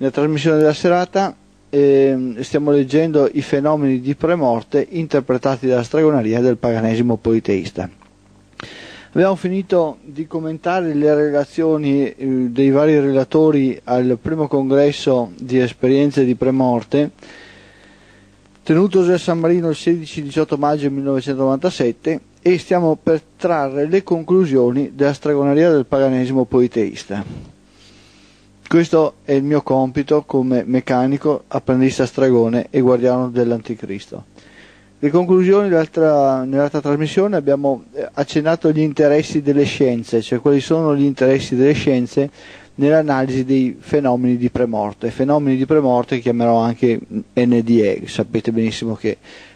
Nella trasmissione della serata stiamo leggendo i fenomeni di premorte interpretati dalla stregoneria e del paganesimo politeista. Abbiamo finito di commentare le relazioni dei vari relatori al primo congresso di esperienze di premorte, tenutosi a San Marino il 16-18 maggio 1997, e stiamo per trarre le conclusioni della stregoneria del paganesimo politeista. Questo è il mio compito come meccanico, apprendista stregone e guardiano dell'anticristo. Le conclusioni nell'altra trasmissione abbiamo accennato agli interessi delle scienze, cioè quali sono gli interessi delle scienze nell'analisi dei fenomeni di premorte. Fenomeni di premorte che chiamerò anche NDE, sapete benissimo che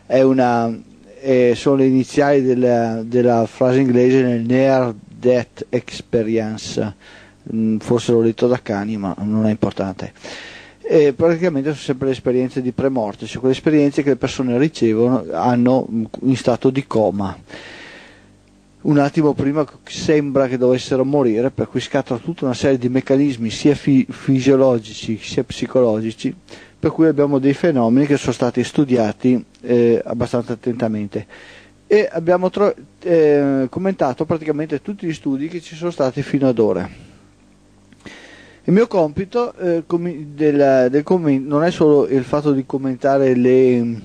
sono le iniziali della frase inglese nel Near Death Experience, forse l'ho letto da cani ma non è importante. Praticamente sono sempre le esperienze di premorte, cioè quelle esperienze che le persone hanno in stato di coma. Un attimo prima sembra che dovessero morire, per cui scatta tutta una serie di meccanismi sia fisiologici sia psicologici, per cui abbiamo dei fenomeni che sono stati studiati abbastanza attentamente. E abbiamo commentato praticamente tutti gli studi che ci sono stati fino ad ora. Il mio compito non è solo il fatto di commentare le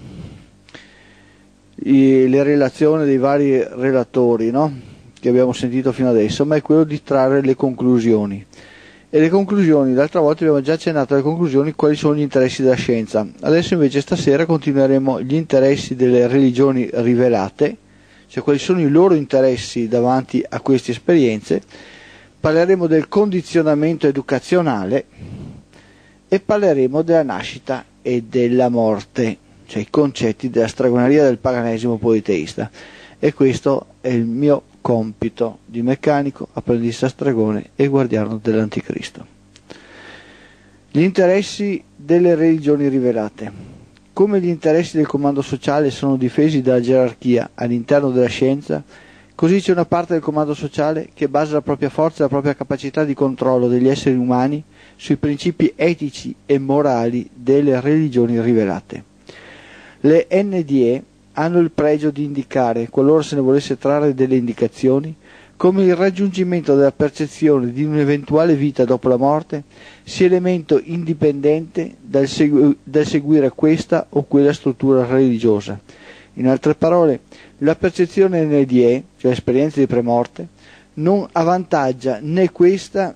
relazioni dei vari relatori, no? Che abbiamo sentito fino adesso, ma è quello di trarre le conclusioni. E le conclusioni, l'altra volta abbiamo già accennato alle conclusioni, quali sono gli interessi della scienza. Adesso invece stasera continueremo gli interessi delle religioni rivelate, cioè quali sono i loro interessi davanti a queste esperienze. Parleremo del condizionamento educazionale e parleremo della nascita e della morte, cioè i concetti della stregoneria del paganesimo politeista. E questo è il mio compito di meccanico, apprendista stregone e guardiano dell'anticristo. Gli interessi delle religioni rivelate. Come gli interessi del comando sociale sono difesi dalla gerarchia all'interno della scienza, così c'è una parte del comando sociale che basa la propria forza e la propria capacità di controllo degli esseri umani sui principi etici e morali delle religioni rivelate. Le NDE hanno il pregio di indicare, qualora se ne volesse trarre delle indicazioni, come il raggiungimento della percezione di un'eventuale vita dopo la morte sia elemento indipendente dal seguire questa o quella struttura religiosa. In altre parole, la percezione NDE, cioè esperienza di premorte, non avvantaggia né questa,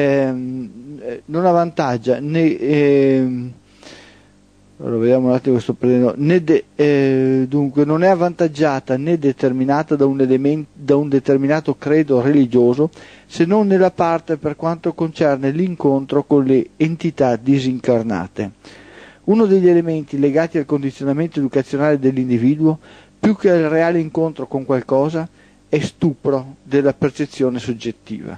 allora vediamo un attimo che sto prendendo, dunque non è avvantaggiata né determinata da un determinato credo religioso, se non nella parte per quanto concerne l'incontro con le entità disincarnate. Uno degli elementi legati al condizionamento educazionale dell'individuo, più che al reale incontro con qualcosa, è stupro della percezione soggettiva.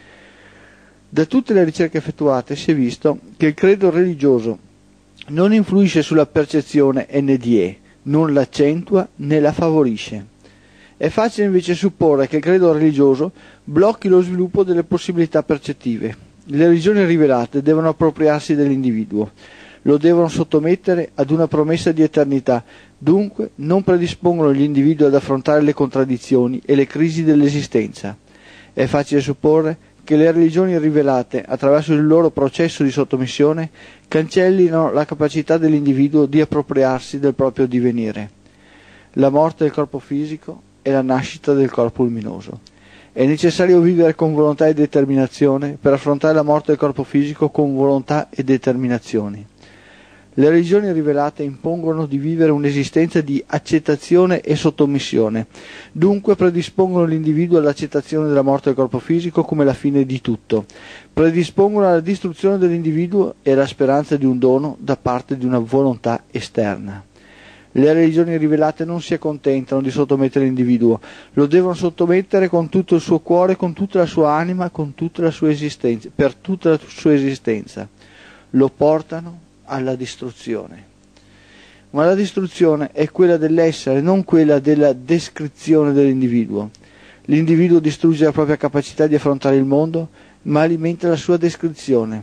Da tutte le ricerche effettuate si è visto che il credo religioso non influisce sulla percezione NDE, non l'accentua né la favorisce. È facile invece supporre che il credo religioso blocchi lo sviluppo delle possibilità percettive. Le religioni rivelate devono appropriarsi dell'individuo, lo devono sottomettere ad una promessa di eternità, dunque non predispongono gli individui ad affrontare le contraddizioni e le crisi dell'esistenza. È facile supporre che le religioni rivelate, attraverso il loro processo di sottomissione, cancellino la capacità dell'individuo di appropriarsi del proprio divenire. La morte del corpo fisico è la nascita del corpo luminoso. È necessario vivere con volontà e determinazione per affrontare la morte del corpo fisico con volontà e determinazione. Le religioni rivelate impongono di vivere un'esistenza di accettazione e sottomissione, dunque predispongono l'individuo all'accettazione della morte del corpo fisico come la fine di tutto, predispongono alla distruzione dell'individuo e alla speranza di un dono da parte di una volontà esterna. Le religioni rivelate non si accontentano di sottomettere l'individuo, lo devono sottomettere con tutto il suo cuore, con tutta la sua anima, con tutta la sua esistenza, per tutta la sua esistenza. Lo portano alla distruzione. Ma la distruzione è quella dell'essere, non quella della descrizione dell'individuo. L'individuo distrugge la propria capacità di affrontare il mondo, ma alimenta la sua descrizione.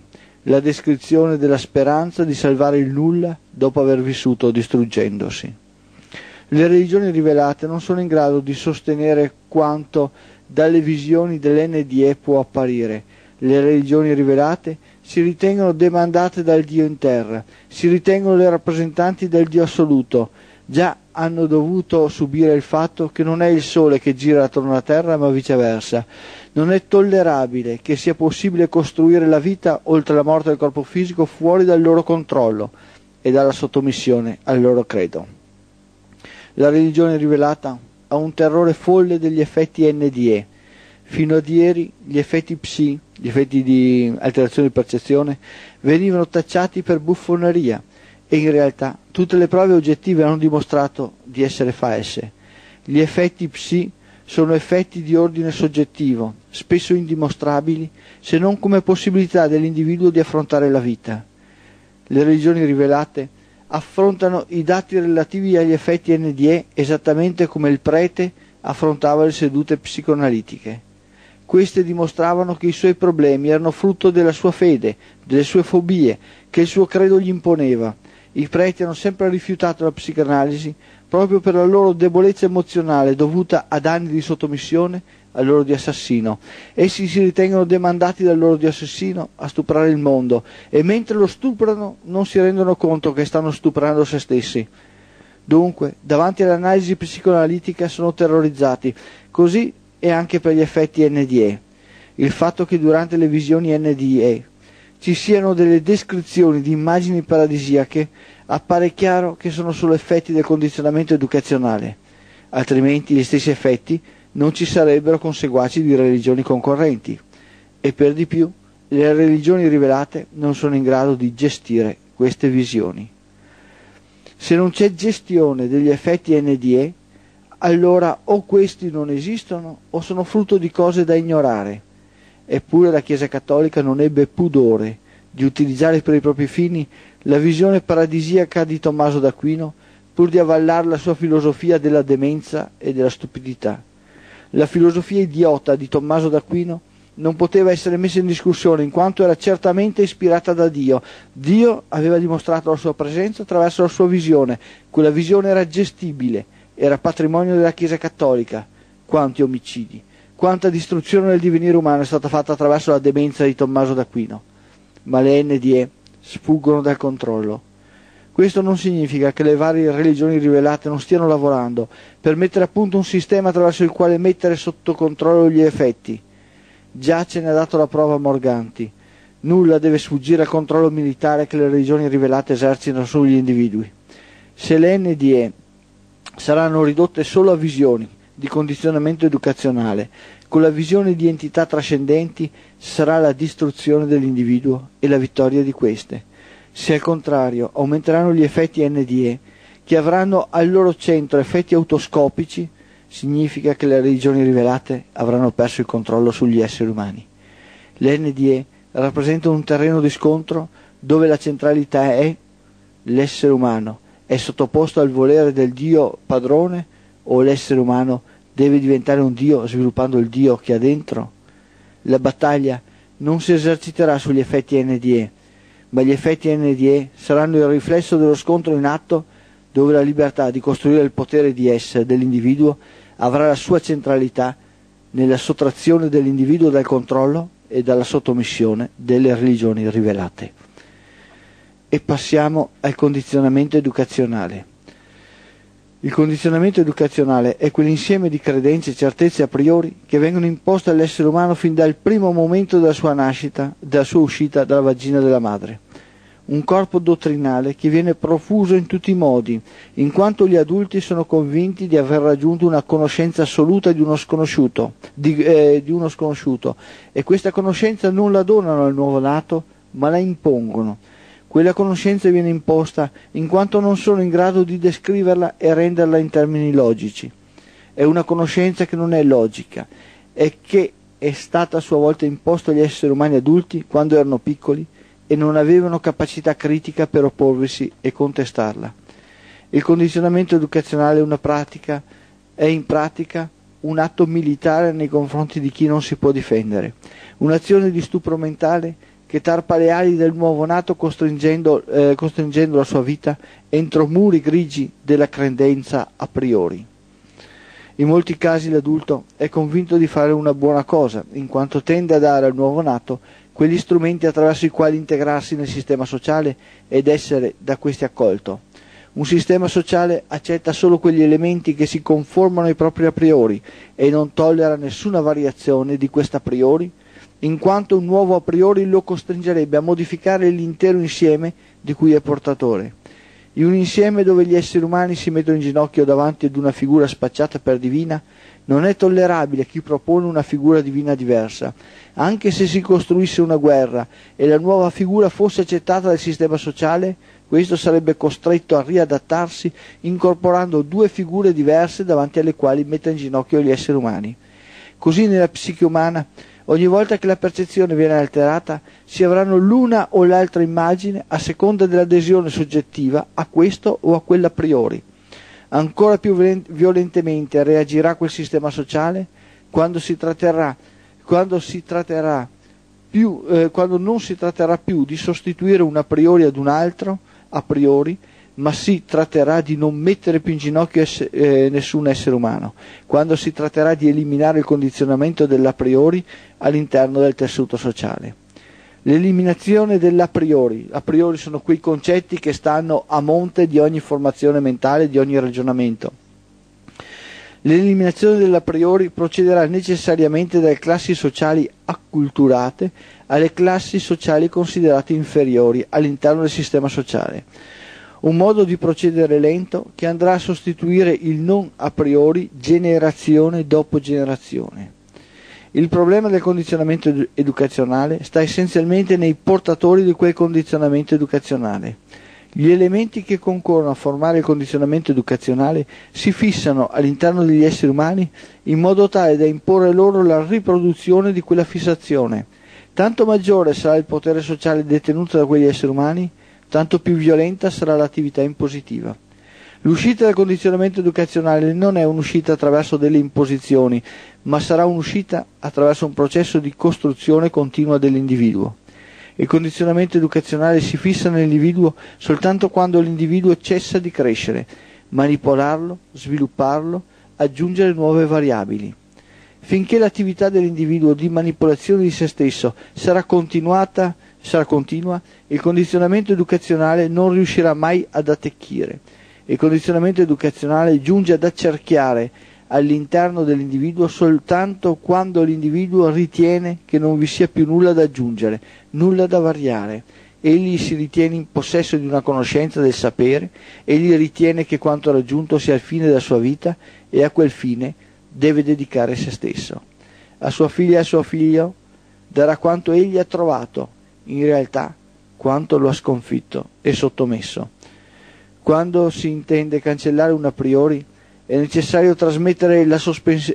la descrizione della speranza di salvare il nulla dopo aver vissuto distruggendosi. Le religioni rivelate non sono in grado di sostenere quanto dalle visioni dell'NDE può apparire. Le religioni rivelate si ritengono demandate dal Dio in terra, si ritengono le rappresentanti del Dio assoluto, già hanno dovuto subire il fatto che non è il Sole che gira attorno alla Terra, ma viceversa. Non è tollerabile che sia possibile costruire la vita oltre la morte del corpo fisico fuori dal loro controllo e dalla sottomissione al loro credo. La religione rivelata ha un terrore folle degli effetti NDE. Fino ad ieri gli effetti psi, gli effetti di alterazione di percezione, venivano tacciati per buffoneria e in realtà tutte le prove oggettive hanno dimostrato di essere false. Gli effetti psi sono effetti di ordine soggettivo, spesso indimostrabili se non come possibilità dell'individuo di affrontare la vita. Le religioni rivelate affrontano i dati relativi agli effetti NDE esattamente come il prete affrontava le sedute psicoanalitiche. Queste dimostravano che i suoi problemi erano frutto della sua fede, delle sue fobie, che il suo credo gli imponeva. I preti hanno sempre rifiutato la psicanalisi proprio per la loro debolezza emozionale dovuta ad anni di sottomissione al loro di assassino. Essi si ritengono demandati dal loro di assassino a stuprare il mondo e mentre lo stuprano non si rendono conto che stanno stuprando se stessi. Dunque, davanti all'analisi psicoanalitica sono terrorizzati, così è anche per gli effetti NDE. Il fatto che durante le visioni NDE ci siano delle descrizioni di immagini paradisiache appare chiaro che sono solo effetti del condizionamento educazionale, altrimenti gli stessi effetti non ci sarebbero conseguaci di religioni concorrenti e per di più le religioni rivelate non sono in grado di gestire queste visioni. Se non c'è gestione degli effetti NDE, allora o questi non esistono o sono frutto di cose da ignorare. Eppure la Chiesa Cattolica non ebbe pudore di utilizzare per i propri fini la visione paradisiaca di Tommaso d'Aquino pur di avallare la sua filosofia della demenza e della stupidità. La filosofia idiota di Tommaso d'Aquino non poteva essere messa in discussione in quanto era certamente ispirata da Dio. Dio aveva dimostrato la sua presenza attraverso la sua visione. Quella visione era gestibile, era patrimonio della Chiesa Cattolica. Quanti omicidi, quanta distruzione del divenire umano è stata fatta attraverso la demenza di Tommaso d'Aquino. Ma le NDE sfuggono dal controllo. Questo non significa che le varie religioni rivelate non stiano lavorando per mettere a punto un sistema attraverso il quale mettere sotto controllo gli effetti. Già ce ne ha dato la prova Morganti. Nulla deve sfuggire al controllo militare che le religioni rivelate esercitano sugli individui. Se le NDE saranno ridotte solo a visioni di condizionamento educazionale, con la visione di entità trascendenti sarà la distruzione dell'individuo e la vittoria di queste. Se al contrario aumenteranno gli effetti NDE, che avranno al loro centro effetti autoscopici, significa che le religioni rivelate avranno perso il controllo sugli esseri umani. Le NDE rappresentano un terreno di scontro dove la centralità è l'essere umano. È sottoposto al volere del Dio padrone o l'essere umano deve diventare un Dio sviluppando il Dio che ha dentro? La battaglia non si eserciterà sugli effetti NDE, ma gli effetti NDE saranno il riflesso dello scontro in atto dove la libertà di costruire il potere di essere dell'individuo avrà la sua centralità nella sottrazione dell'individuo dal controllo e dalla sottomissione delle religioni rivelate. E passiamo al condizionamento educazionale. Il condizionamento educazionale è quell'insieme di credenze e certezze a priori che vengono imposte all'essere umano fin dal primo momento della sua nascita, della sua uscita dalla vagina della madre. Un corpo dottrinale che viene profuso in tutti i modi, in quanto gli adulti sono convinti di aver raggiunto una conoscenza assoluta di uno sconosciuto, e questa conoscenza non la donano al nuovo nato, ma la impongono. Quella conoscenza viene imposta in quanto non sono in grado di descriverla e renderla in termini logici. È una conoscenza che non è logica e che è stata a sua volta imposta agli esseri umani adulti quando erano piccoli e non avevano capacità critica per opporvisi e contestarla. Il condizionamento educazionale è in pratica un atto militare nei confronti di chi non si può difendere, un'azione di stupro mentale che tarpa le ali del nuovo nato costringendo la sua vita entro muri grigi della credenza a priori. In molti casi l'adulto è convinto di fare una buona cosa, in quanto tende a dare al nuovo nato quegli strumenti attraverso i quali integrarsi nel sistema sociale ed essere da questi accolto. Un sistema sociale accetta solo quegli elementi che si conformano ai propri a priori e non tollera nessuna variazione di questa a priori, in quanto un nuovo a priori lo costringerebbe a modificare l'intero insieme di cui è portatore. In un insieme dove gli esseri umani si mettono in ginocchio davanti ad una figura spacciata per divina, non è tollerabile chi propone una figura divina diversa. Anche se si costruisse una guerra e la nuova figura fosse accettata dal sistema sociale, questo sarebbe costretto a riadattarsi incorporando due figure diverse davanti alle quali mette in ginocchio gli esseri umani. Così nella psiche umana, ogni volta che la percezione viene alterata, si avranno l'una o l'altra immagine a seconda dell'adesione soggettiva a questo o a quella a priori. Ancora più violentemente reagirà quel sistema sociale quando non si tratterà più di sostituire un a priori ad un altro a priori, ma si tratterà di non mettere più in ginocchio nessun essere umano, quando si tratterà di eliminare il condizionamento dell'a priori all'interno del tessuto sociale. L'eliminazione dell'a priori sono quei concetti che stanno a monte di ogni formazione mentale, di ogni ragionamento. L'eliminazione dell'a priori procederà necessariamente dalle classi sociali acculturate alle classi sociali considerate inferiori all'interno del sistema sociale. Un modo di procedere lento che andrà a sostituire il non a priori generazione dopo generazione. Il problema del condizionamento educazionale sta essenzialmente nei portatori di quel condizionamento educazionale. Gli elementi che concorrono a formare il condizionamento educazionale si fissano all'interno degli esseri umani in modo tale da imporre loro la riproduzione di quella fissazione. Tanto maggiore sarà il potere sociale detenuto da quegli esseri umani, tanto più violenta sarà l'attività impositiva. L'uscita dal condizionamento educazionale non è un'uscita attraverso delle imposizioni, ma sarà un'uscita attraverso un processo di costruzione continua dell'individuo. Il condizionamento educazionale si fissa nell'individuo soltanto quando l'individuo cessa di crescere, manipolarlo, svilupparlo, aggiungere nuove variabili. Finché l'attività dell'individuo di manipolazione di se stesso sarà continua, il condizionamento educazionale non riuscirà mai ad attecchire. Il condizionamento educazionale giunge ad accerchiare all'interno dell'individuo soltanto quando l'individuo ritiene che non vi sia più nulla da aggiungere, nulla da variare. Egli si ritiene in possesso di una conoscenza del sapere, egli ritiene che quanto raggiunto sia il fine della sua vita e a quel fine deve dedicare se stesso. A sua figlia e a suo figlio darà quanto egli ha trovato, in realtà quanto lo ha sconfitto e sottomesso. Quando si intende cancellare un a priori, è necessario trasmettere la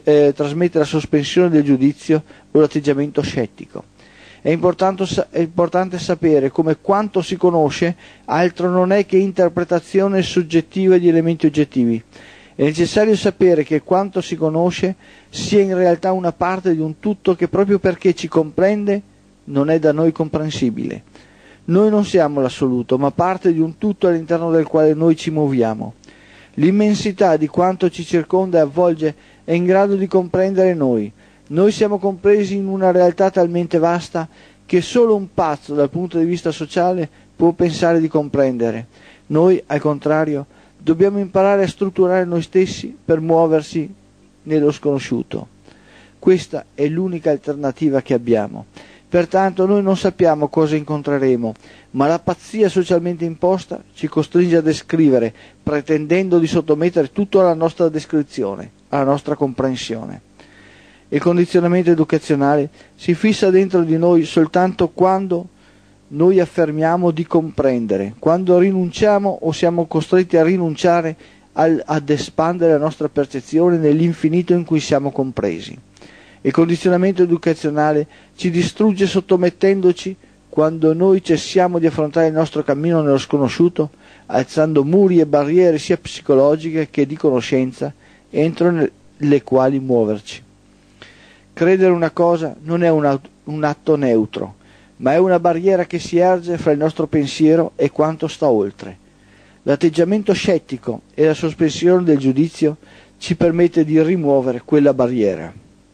sospensione del giudizio o l'atteggiamento scettico. È importante sapere come quanto si conosce altro non è che interpretazione soggettiva di elementi oggettivi. È necessario sapere che quanto si conosce sia in realtà una parte di un tutto che proprio perché ci comprende non è da noi comprensibile. Noi non siamo l'assoluto, ma parte di un tutto all'interno del quale noi ci muoviamo. L'immensità di quanto ci circonda e avvolge è in grado di comprendere noi. Noi siamo compresi in una realtà talmente vasta che solo un pazzo dal punto di vista sociale può pensare di comprendere. Noi, al contrario, dobbiamo imparare a strutturare noi stessi per muoversi nello sconosciuto. Questa è l'unica alternativa che abbiamo. Pertanto noi non sappiamo cosa incontreremo, ma la pazzia socialmente imposta ci costringe a descrivere, pretendendo di sottomettere tutto alla nostra descrizione, alla nostra comprensione. Il condizionamento educazionale si fissa dentro di noi soltanto quando noi affermiamo di comprendere, quando rinunciamo o siamo costretti a rinunciare ad espandere la nostra percezione nell'infinito in cui siamo compresi. Il condizionamento educazionale ci distrugge sottomettendoci quando noi cessiamo di affrontare il nostro cammino nello sconosciuto, alzando muri e barriere sia psicologiche che di conoscenza entro le quali muoverci. Credere una cosa non è un atto neutro. ma è una barriera che si erge fra il nostro pensiero e quanto sta oltre. L'atteggiamento scettico e la sospensione del giudizio ci permette di rimuovere quella barriera.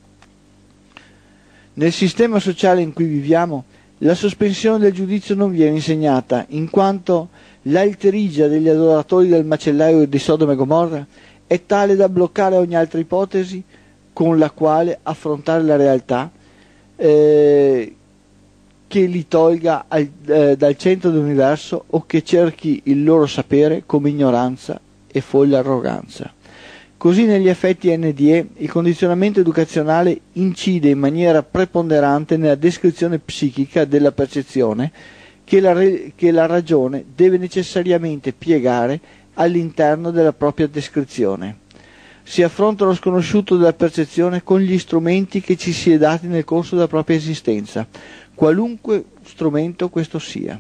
Nel sistema sociale in cui viviamo, la sospensione del giudizio non viene insegnata, in quanto l'alterigia degli adoratori del macellaio di Sodoma e Gomorra è tale da bloccare ogni altra ipotesi con la quale affrontare la realtà che li tolga dal centro dell'universo o che cerchi il loro sapere come ignoranza e folle arroganza. Così negli effetti NDE il condizionamento educazionale incide in maniera preponderante nella descrizione psichica della percezione che la ragione deve necessariamente piegare all'interno della propria descrizione. Si affronta lo sconosciuto della percezione con gli strumenti che ci si è dati nel corso della propria esistenza, qualunque strumento questo sia.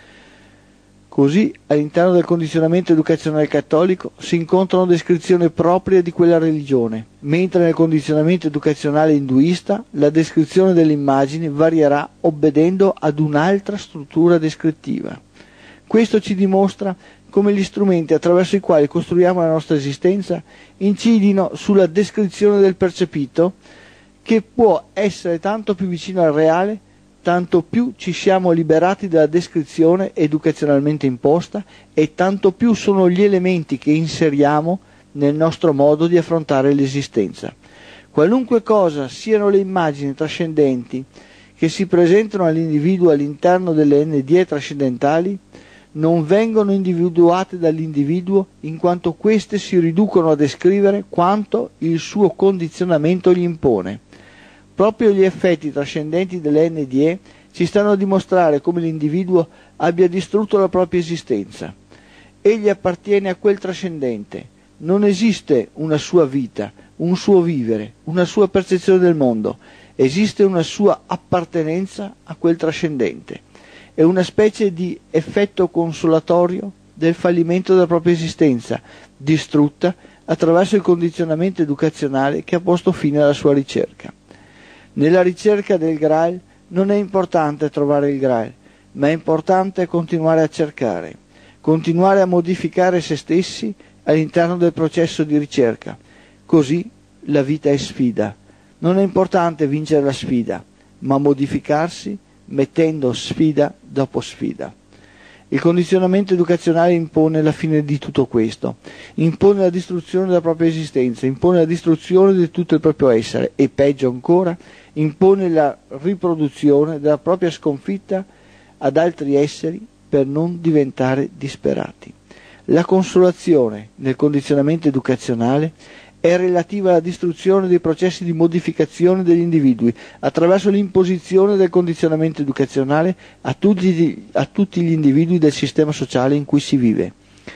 Così, all'interno del condizionamento educazionale cattolico si incontrano descrizioni proprie di quella religione, mentre nel condizionamento educazionale induista la descrizione delle immagini varierà obbedendo ad un'altra struttura descrittiva. Questo ci dimostra come gli strumenti attraverso i quali costruiamo la nostra esistenza incidino sulla descrizione del percepito, che può essere tanto più vicino al reale, tanto più ci siamo liberati dalla descrizione educazionalmente imposta e tanto più sono gli elementi che inseriamo nel nostro modo di affrontare l'esistenza. Qualunque cosa siano le immagini trascendenti che si presentano all'individuo all'interno delle NDE trascendentali, non vengono individuate dall'individuo in quanto queste si riducono a descrivere quanto il suo condizionamento gli impone. Proprio gli effetti trascendenti delle NDE ci stanno a dimostrare come l'individuo abbia distrutto la propria esistenza. Egli appartiene a quel trascendente. Non esiste una sua vita, un suo vivere, una sua percezione del mondo. Esiste una sua appartenenza a quel trascendente. È una specie di effetto consolatorio del fallimento della propria esistenza, distrutta attraverso il condizionamento educazionale che ha posto fine alla sua ricerca. Nella ricerca del Graal non è importante trovare il Graal, ma è importante continuare a cercare, continuare a modificare se stessi all'interno del processo di ricerca. Così la vita è sfida. Non è importante vincere la sfida, ma modificarsi mettendo sfida dopo sfida. Il condizionamento educazionale impone la fine di tutto questo, impone la distruzione della propria esistenza, impone la distruzione di tutto il proprio essere e, peggio ancora, impone la riproduzione della propria sconfitta ad altri esseri per non diventare disperati. La consolazione nel condizionamento educazionale è relativa alla distruzione dei processi di modificazione degli individui attraverso l'imposizione del condizionamento educazionale a tutti gli individui del sistema sociale in cui si vive.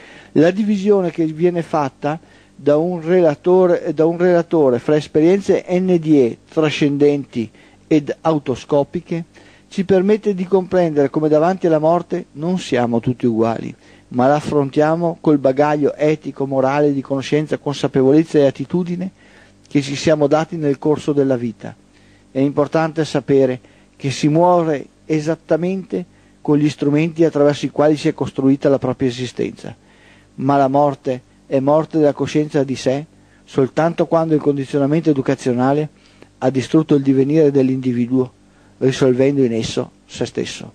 La divisione che viene fatta da un relatore fra esperienze NDE trascendenti ed autoscopiche ci permette di comprendere come davanti alla morte non siamo tutti uguali, ma la affrontiamo col bagaglio etico, morale, di conoscenza, consapevolezza e attitudine che ci siamo dati nel corso della vita. È importante sapere che si muore esattamente con gli strumenti attraverso i quali si è costruita la propria esistenza, ma la morte è morte della coscienza di sé soltanto quando il condizionamento educazionale ha distrutto il divenire dell'individuo, risolvendo in esso se stesso.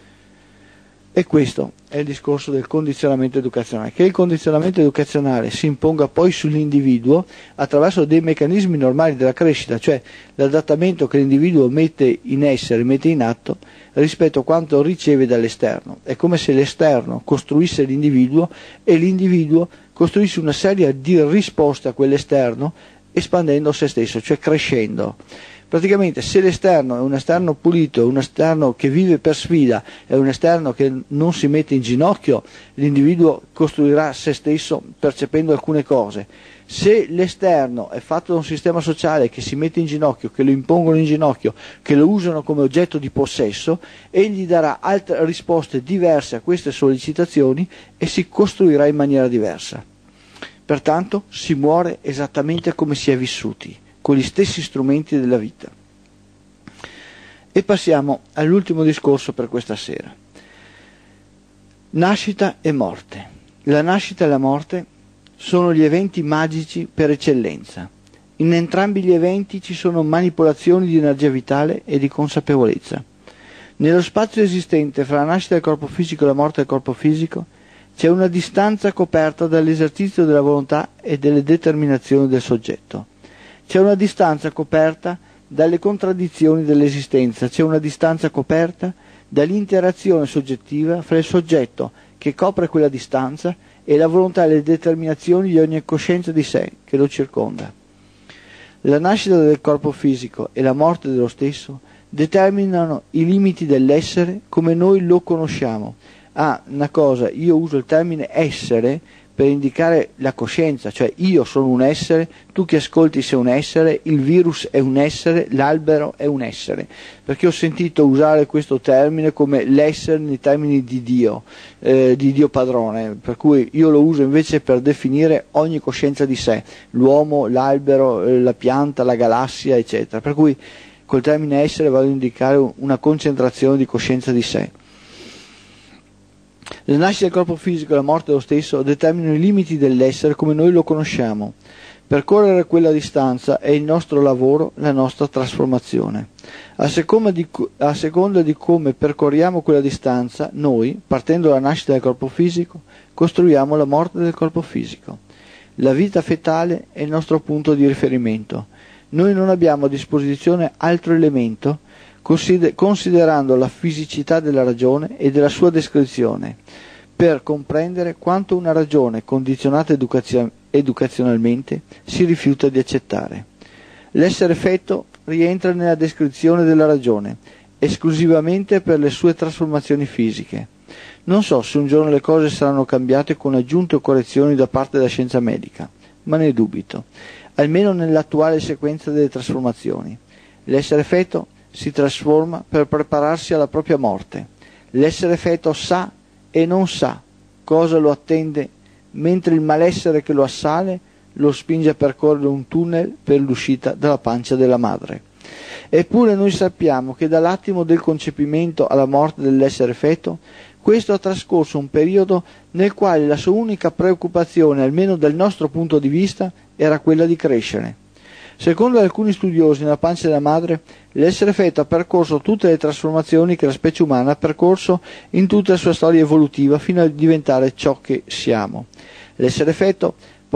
E questo è il discorso del condizionamento educazionale, che il condizionamento educazionale si imponga poi sull'individuo attraverso dei meccanismi normali della crescita, cioè l'adattamento che l'individuo mette in essere, mette in atto rispetto a quanto riceve dall'esterno. È come se l'esterno costruisse l'individuo e l'individuo costruisse una serie di risposte a quell'esterno espandendo se stesso, cioè crescendo. Praticamente se l'esterno è un esterno pulito, è un esterno che vive per sfida, è un esterno che non si mette in ginocchio, l'individuo costruirà se stesso percependo alcune cose. Se l'esterno è fatto da un sistema sociale che si mette in ginocchio, che lo impongono in ginocchio, che lo usano come oggetto di possesso, egli darà altre risposte diverse a queste sollecitazioni e si costruirà in maniera diversa. Pertanto si muore esattamente come si è vissuti, con gli stessi strumenti della vita. E passiamo all'ultimo discorso per questa sera. Nascita e morte. La nascita e la morte sono gli eventi magici per eccellenza. In entrambi gli eventi ci sono manipolazioni di energia vitale e di consapevolezza. Nello spazio esistente fra la nascita del corpo fisico e la morte del corpo fisico c'è una distanza coperta dall'esercizio della volontà e delle determinazioni del soggetto. C'è una distanza coperta dalle contraddizioni dell'esistenza, c'è una distanza coperta dall'interazione soggettiva fra il soggetto che copre quella distanza e la volontà e le determinazioni di ogni coscienza di sé che lo circonda. La nascita del corpo fisico e la morte dello stesso determinano i limiti dell'essere come noi lo conosciamo. Una cosa, io uso il termine essere per indicare la coscienza, cioè io sono un essere, tu che ascolti sei un essere, il virus è un essere, l'albero è un essere, perché ho sentito usare questo termine come l'essere nei termini di Dio padrone, per cui io lo uso invece per definire ogni coscienza di sé, l'uomo, l'albero, la pianta, la galassia, eccetera, per cui col termine essere vado a indicare una concentrazione di coscienza di sé. La nascita del corpo fisico e la morte dello stesso determinano i limiti dell'essere come noi lo conosciamo. Percorrere quella distanza è il nostro lavoro, la nostra trasformazione. A seconda di come percorriamo quella distanza, noi, partendo dalla nascita del corpo fisico, costruiamo la morte del corpo fisico. La vita fetale è il nostro punto di riferimento. Noi non abbiamo a disposizione altro elemento considerando la fisicità della ragione e della sua descrizione, per comprendere quanto una ragione condizionata educazionalmente si rifiuta di accettare. L'essere feto rientra nella descrizione della ragione, esclusivamente per le sue trasformazioni fisiche. Non so se un giorno le cose saranno cambiate con aggiunte o correzioni da parte della scienza medica, ma ne dubito, almeno nell'attuale sequenza delle trasformazioni. L'essere feto si trasforma per prepararsi alla propria morte. L'essere feto sa e non sa cosa lo attende, mentre il malessere che lo assale lo spinge a percorrere un tunnel per l'uscita dalla pancia della madre. Eppure noi sappiamo che dall'attimo del concepimento alla morte dell'essere feto, questo ha trascorso un periodo nel quale la sua unica preoccupazione, almeno dal nostro punto di vista, era quella di crescere. Secondo alcuni studiosi, nella pancia della madre, l'essere feto ha percorso tutte le trasformazioni che la specie umana ha percorso in tutta la sua storia evolutiva fino a diventare ciò che siamo. L'essere feto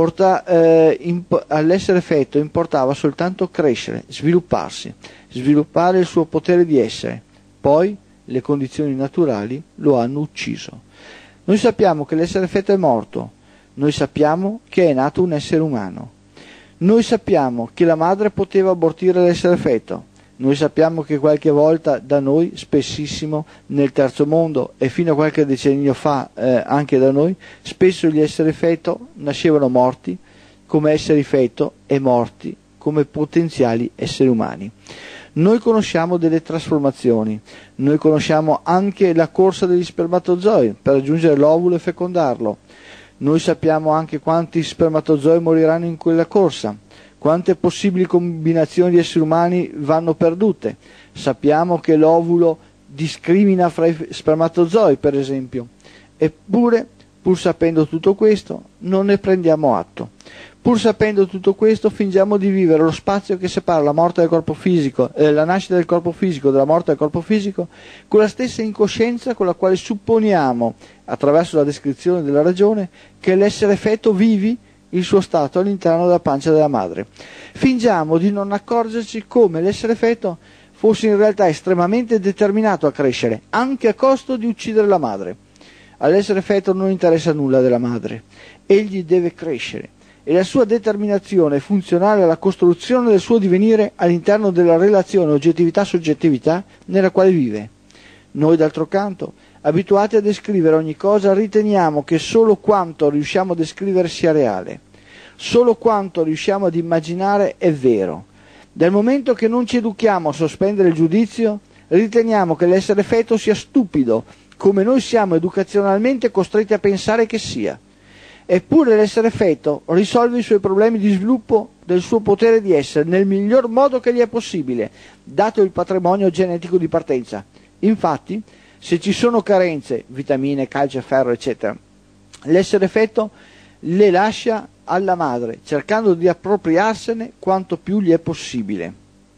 all'essere feto importava soltanto crescere, svilupparsi, sviluppare il suo potere di essere. Poi le condizioni naturali lo hanno ucciso. Noi sappiamo che l'essere feto è morto, noi sappiamo che è nato un essere umano. Noi sappiamo che la madre poteva abortire l'essere feto, noi sappiamo che qualche volta da noi, spessissimo nel terzo mondo e fino a qualche decennio fa anche da noi, spesso gli esseri feto nascevano morti come esseri feto e morti come potenziali esseri umani. Noi conosciamo delle trasformazioni, noi conosciamo anche la corsa degli spermatozoi per raggiungere l'ovulo e fecondarlo. Noi sappiamo anche quanti spermatozoi moriranno in quella corsa, quante possibili combinazioni di esseri umani vanno perdute. Sappiamo che l'ovulo discrimina fra i spermatozoi, per esempio. Eppure, pur sapendo tutto questo, non ne prendiamo atto. Pur sapendo tutto questo, fingiamo di vivere lo spazio che separa la morte del corpo fisico, la nascita del corpo fisico dalla morte del corpo fisico, con la stessa incoscienza con la quale supponiamo, attraverso la descrizione della ragione, che l'essere feto vivi il suo stato all'interno della pancia della madre. Fingiamo di non accorgerci come l'essere feto fosse in realtà estremamente determinato a crescere, anche a costo di uccidere la madre. All'essere feto non interessa nulla della madre, egli deve crescere. E la sua determinazione è funzionale alla costruzione del suo divenire all'interno della relazione oggettività-soggettività nella quale vive. Noi, d'altro canto, abituati a descrivere ogni cosa, riteniamo che solo quanto riusciamo a descrivere sia reale, solo quanto riusciamo ad immaginare è vero. Dal momento che non ci educhiamo a sospendere il giudizio, riteniamo che l'essere feto sia stupido, come noi siamo educazionalmente costretti a pensare che sia. Eppure l'essere effetto risolve i suoi problemi di sviluppo del suo potere di essere nel miglior modo che gli è possibile, dato il patrimonio genetico di partenza. Infatti, se ci sono carenze, vitamine, calcio, ferro, eccetera, l'essere effetto le lascia alla madre, cercando di appropriarsene quanto più gli è possibile.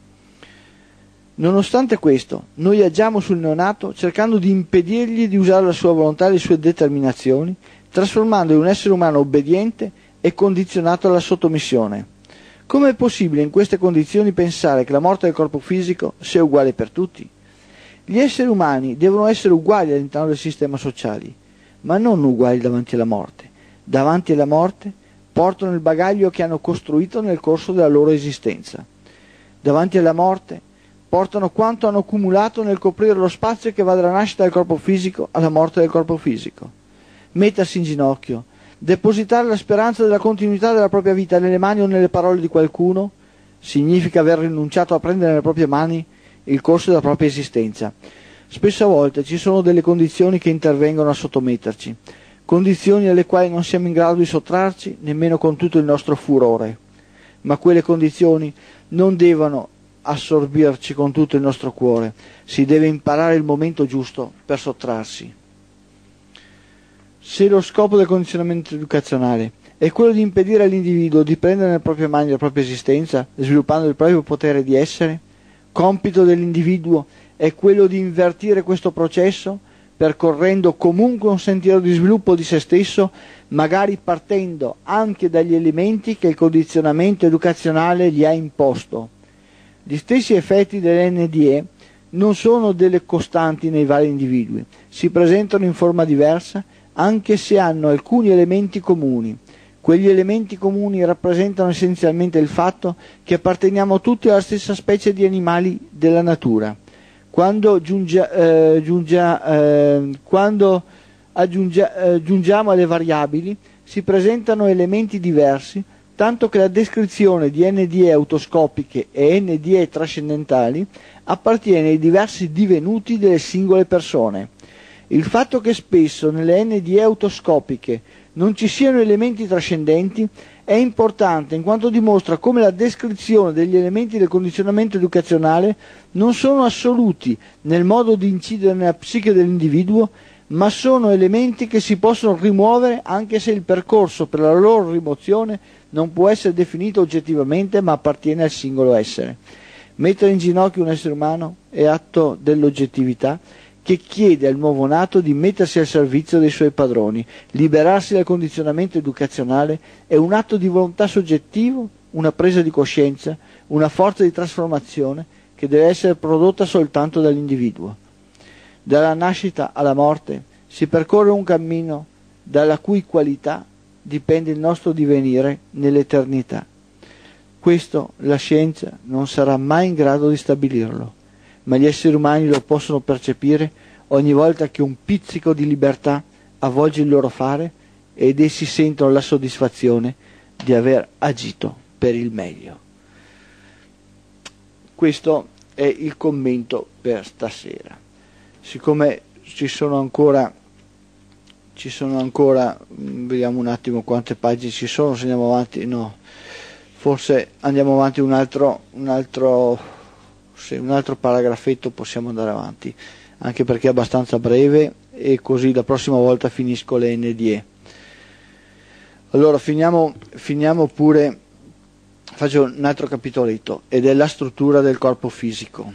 Nonostante questo, noi agiamo sul neonato cercando di impedirgli di usare la sua volontà e le sue determinazioni, trasformandolo in un essere umano obbediente e condizionato alla sottomissione. Come è possibile in queste condizioni pensare che la morte del corpo fisico sia uguale per tutti? Gli esseri umani devono essere uguali all'interno del sistema sociale, ma non uguali davanti alla morte. Davanti alla morte portano il bagaglio che hanno costruito nel corso della loro esistenza. Davanti alla morte portano quanto hanno accumulato nel coprire lo spazio che va dalla nascita del corpo fisico alla morte del corpo fisico. Mettersi in ginocchio, depositare la speranza della continuità della propria vita nelle mani o nelle parole di qualcuno, significa aver rinunciato a prendere nelle proprie mani il corso della propria esistenza. Spesso a volte ci sono delle condizioni che intervengono a sottometterci, condizioni alle quali non siamo in grado di sottrarci nemmeno con tutto il nostro furore, ma quelle condizioni non devono assorbirci con tutto il nostro cuore, si deve imparare il momento giusto per sottrarsi. Se lo scopo del condizionamento educazionale è quello di impedire all'individuo di prendere nelle proprie mani la propria esistenza, sviluppando il proprio potere di essere, compito dell'individuo è quello di invertire questo processo, percorrendo comunque un sentiero di sviluppo di se stesso, magari partendo anche dagli elementi che il condizionamento educazionale gli ha imposto. Gli stessi effetti dell'NDE non sono delle costanti nei vari individui, si presentano in forma diversa, anche se hanno alcuni elementi comuni. Quegli elementi comuni rappresentano essenzialmente il fatto che apparteniamo tutti alla stessa specie di animali della natura. Quando aggiungiamo alle variabili, si presentano elementi diversi, tanto che la descrizione di NDE autoscopiche e NDE trascendentali appartiene ai diversi divenuti delle singole persone. Il fatto che spesso nelle NDE autoscopiche non ci siano elementi trascendenti è importante in quanto dimostra come la descrizione degli elementi del condizionamento educazionale non sono assoluti nel modo di incidere nella psiche dell'individuo, ma sono elementi che si possono rimuovere anche se il percorso per la loro rimozione non può essere definito oggettivamente ma appartiene al singolo essere. Mettere in ginocchio un essere umano è atto dell'oggettività che chiede al nuovo nato di mettersi al servizio dei suoi padroni. Liberarsi dal condizionamento educazionale è un atto di volontà soggettivo, una presa di coscienza, una forza di trasformazione che deve essere prodotta soltanto dall'individuo. Dalla nascita alla morte si percorre un cammino dalla cui qualità dipende il nostro divenire nell'eternità. Questo la scienza non sarà mai in grado di stabilirlo, ma gli esseri umani lo possono percepire ogni volta che un pizzico di libertà avvolge il loro fare ed essi sentono la soddisfazione di aver agito per il meglio. Questo è il commento per stasera. Siccome ci sono ancora, vediamo un attimo quante pagine ci sono, se andiamo avanti, no, forse andiamo avanti un altro paragrafetto, possiamo andare avanti, anche perché è abbastanza breve e così la prossima volta finisco le NDE. Allora finiamo pure, faccio un altro capitoletto ed è la struttura del corpo fisico.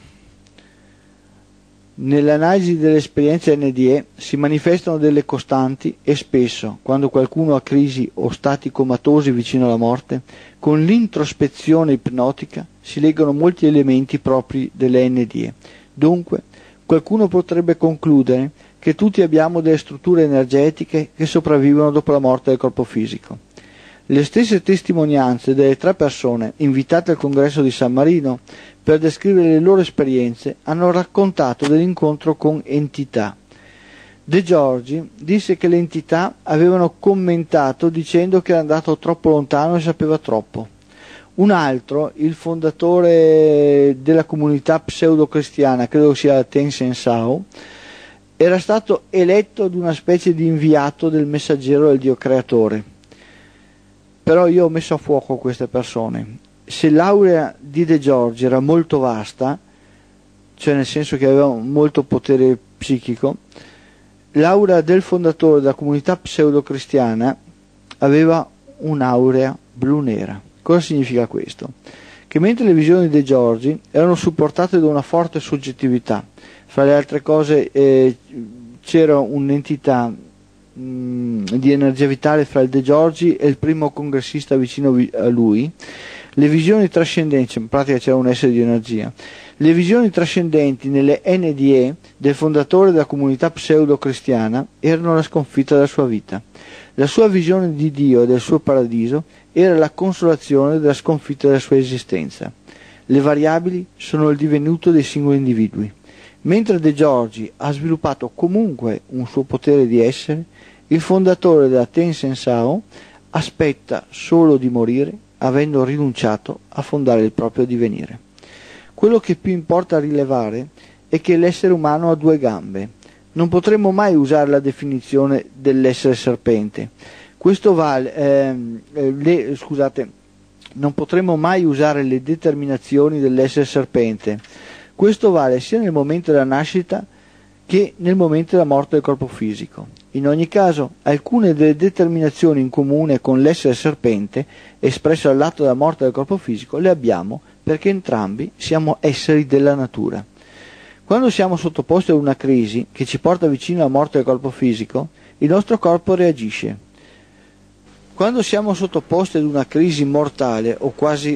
Nell'analisi delle esperienze NDE si manifestano delle costanti e spesso, quando qualcuno ha crisi o stati comatosi vicino alla morte, con l'introspezione ipnotica si leggono molti elementi propri delle NDE. Dunque, qualcuno potrebbe concludere che tutti abbiamo delle strutture energetiche che sopravvivono dopo la morte del corpo fisico. Le stesse testimonianze delle 3 persone invitate al congresso di San Marino per descrivere le loro esperienze hanno raccontato dell'incontro con entità. De Giorgi disse che le entità avevano commentato dicendo che era andato troppo lontano e sapeva troppo. Un altro, il fondatore della comunità pseudo-cristiana, credo sia Tenzin Sao, era stato eletto ad una specie di inviato del messaggero del Dio creatore. però io ho messo a fuoco queste persone. Se l'aurea di De Giorgi era molto vasta, cioè nel senso che aveva molto potere psichico, l'aura del fondatore della comunità pseudo-cristiana aveva un'aurea blu-nera. Cosa significa questo? Che mentre le visioni di De Giorgi erano supportate da una forte soggettività, fra le altre cose c'era un'entità di energia vitale fra il De Giorgi e il primo congressista vicino a lui, le visioni trascendenti, in pratica c'era un essere di energia, le visioni trascendenti nelle NDE del fondatore della comunità pseudo-cristiana erano la sconfitta della sua vita. La sua visione di Dio e del suo paradiso era la consolazione della sconfitta della sua esistenza. Le variabili sono il divenuto dei singoli individui. Mentre De Giorgi ha sviluppato comunque un suo potere di essere, il fondatore della Tenzin Sao aspetta solo di morire, avendo rinunciato a fondare il proprio divenire. Quello che più importa rilevare è che l'essere umano ha due gambe. Non potremo mai usare la definizione dell'essere serpente. Questo vale, non potremo mai usare le determinazioni dell'essere serpente. Questo vale sia nel momento della nascita che nel momento della morte del corpo fisico. In ogni caso, alcune delle determinazioni in comune con l'essere serpente, espresse all'atto della morte del corpo fisico, le abbiamo perché entrambi siamo esseri della natura. Quando siamo sottoposti a una crisi che ci porta vicino alla morte del corpo fisico, il nostro corpo reagisce. Quando siamo sottoposti ad una crisi mortale o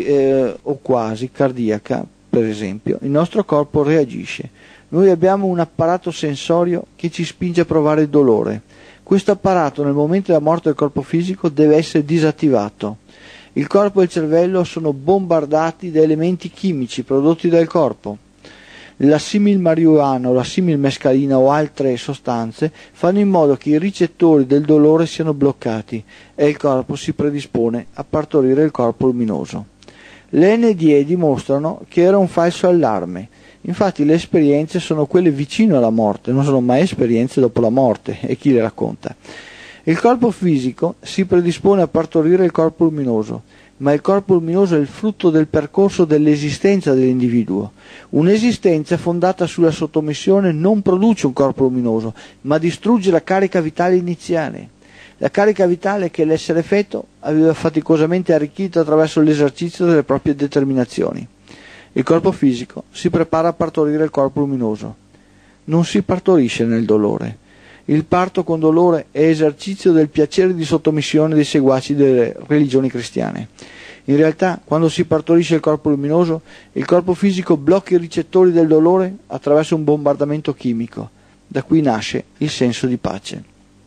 quasi cardiaca, per esempio, il nostro corpo reagisce. Noi abbiamo un apparato sensorio che ci spinge a provare il dolore. Questo apparato nel momento della morte del corpo fisico deve essere disattivato. Il corpo e il cervello sono bombardati da elementi chimici prodotti dal corpo. La simil marijuana o la simil mescalina o altre sostanze fanno in modo che i ricettori del dolore siano bloccati e il corpo si predispone a partorire il corpo luminoso. Le NDE dimostrano che era un falso allarme. Infatti le esperienze sono quelle vicino alla morte, non sono mai esperienze dopo la morte, e chi le racconta. Il corpo fisico si predispone a partorire il corpo luminoso, ma il corpo luminoso è il frutto del percorso dell'esistenza dell'individuo. Un'esistenza fondata sulla sottomissione non produce un corpo luminoso, ma distrugge la carica vitale iniziale. La carica vitale che l'essere feto aveva faticosamente arricchito attraverso l'esercizio delle proprie determinazioni. Il corpo fisico si prepara a partorire il corpo luminoso. Non si partorisce nel dolore. Il parto con dolore è esercizio del piacere di sottomissione dei seguaci delle religioni cristiane. In realtà, quando si partorisce il corpo luminoso, il corpo fisico blocca i ricettori del dolore attraverso un bombardamento chimico. Da qui nasce il senso di pace.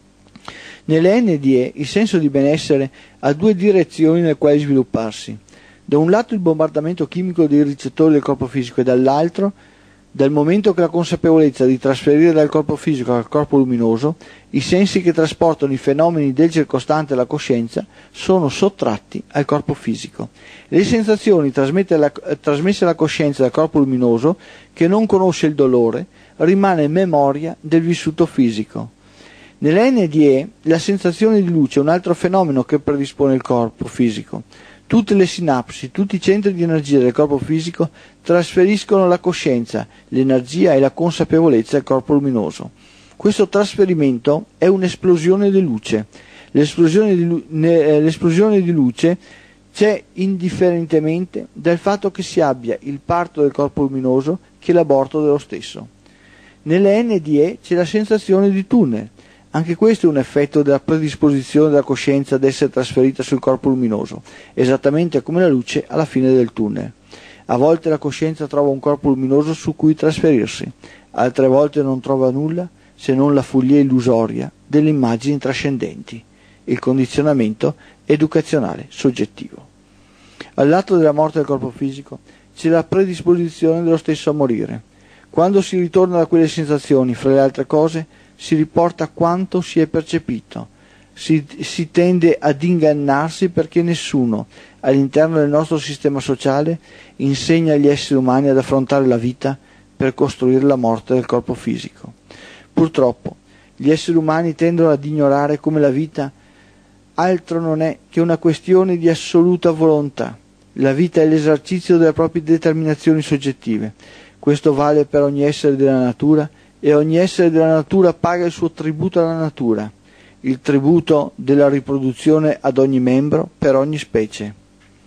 Nelle NDE il senso di benessere ha due direzioni nelle quali svilupparsi. Da un lato il bombardamento chimico dei ricettori del corpo fisico e dall'altro, dal momento che la consapevolezza di trasferire dal corpo fisico al corpo luminoso, i sensi che trasportano i fenomeni del circostante alla coscienza sono sottratti al corpo fisico. Le sensazioni trasmesse alla coscienza dal corpo luminoso, che non conosce il dolore, rimane memoria del vissuto fisico. Nelle NDE la sensazione di luce è un altro fenomeno che predispone il corpo fisico. Tutte le sinapsi, tutti i centri di energia del corpo fisico trasferiscono la coscienza, l'energia e la consapevolezza al corpo luminoso. Questo trasferimento è un'esplosione di luce. L'esplosione di luce c'è indifferentemente dal fatto che si abbia il parto del corpo luminoso che l'aborto dello stesso. Nelle NDE c'è la sensazione di tunnel. Anche questo è un effetto della predisposizione della coscienza ad essere trasferita sul corpo luminoso, esattamente come la luce alla fine del tunnel. A volte la coscienza trova un corpo luminoso su cui trasferirsi, altre volte non trova nulla se non la follia illusoria delle immagini trascendenti, il condizionamento educazionale soggettivo. All'atto della morte del corpo fisico c'è la predisposizione dello stesso a morire. Quando si ritorna da quelle sensazioni, fra le altre cose, si riporta quanto si è percepito, si tende ad ingannarsi perché nessuno all'interno del nostro sistema sociale insegna agli esseri umani ad affrontare la vita per costruire la morte del corpo fisico. Purtroppo gli esseri umani tendono ad ignorare come la vita altro non è che una questione di assoluta volontà. La vita è l'esercizio delle proprie determinazioni soggettive. Questo vale per ogni essere della natura, e ogni essere della natura paga il suo tributo alla natura, il tributo della riproduzione ad ogni membro per ogni specie.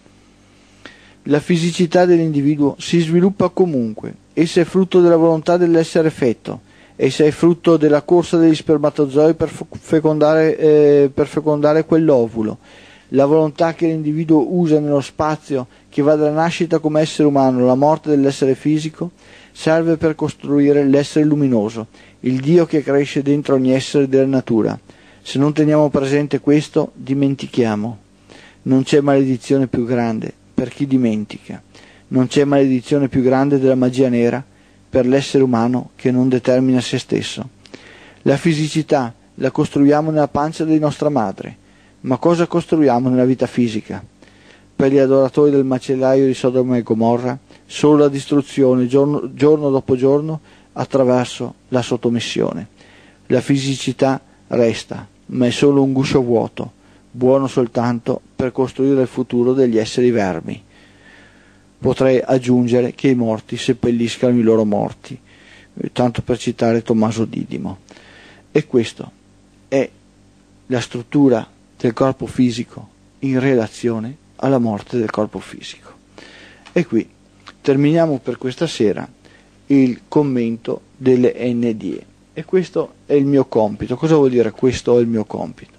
La fisicità dell'individuo si sviluppa comunque, essa è frutto della volontà dell'essere fetto, essa è frutto della corsa degli spermatozoi per fecondare quell'ovulo. La volontà che l'individuo usa nello spazio, che va dalla nascita come essere umano alla morte dell'essere fisico, serve per costruire l'essere luminoso, il Dio che cresce dentro ogni essere della natura. Se non teniamo presente questo, dimentichiamo. Non c'è maledizione più grande per chi dimentica. Non c'è maledizione più grande della magia nera per l'essere umano che non determina se stesso. La fisicità la costruiamo nella pancia di nostra madre, ma cosa costruiamo nella vita fisica? Per gli adoratori del macellaio di Sodoma e Gomorra, solo la distruzione giorno dopo giorno attraverso la sottomissione. La fisicità resta, ma è solo un guscio vuoto, buono soltanto per costruire il futuro degli esseri vermi. Potrei aggiungere che i morti seppelliscano i loro morti, tanto per citare Tommaso Didimo. E questa è la struttura del corpo fisico in relazione alla morte del corpo fisico. E qui terminiamo per questa sera il commento delle NDE. E questo è il mio compito. Cosa vuol dire questo è il mio compito?